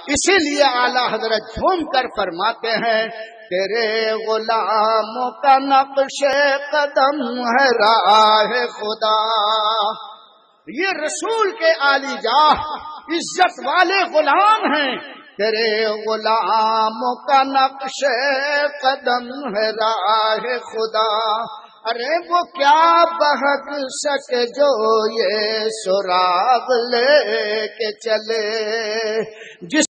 इसीलिए आला हजरत झूम कर फरमाते हैं, तेरे गुलामों का नक्शे कदम है राह खुदा। ये रसूल के आलीजाह इज्जत वाले गुलाम हैं। तेरे गुलामों का नक्शे कदम है राह खुदा। अरे वो क्या बहक सके जो ये सुराग लेके चले, जिस